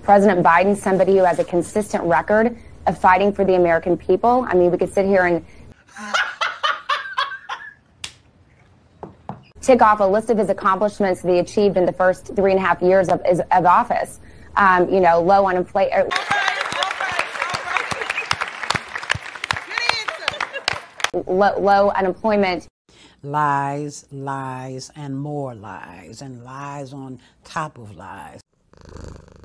President Biden, somebody who has a consistent record of fighting for the American people. I mean, we could sit here and tick off a list of his accomplishments that he achieved in the first 3.5 years of office. You know, low unemployment. Low unemployment. Lies, lies, and more lies, and lies on top of lies.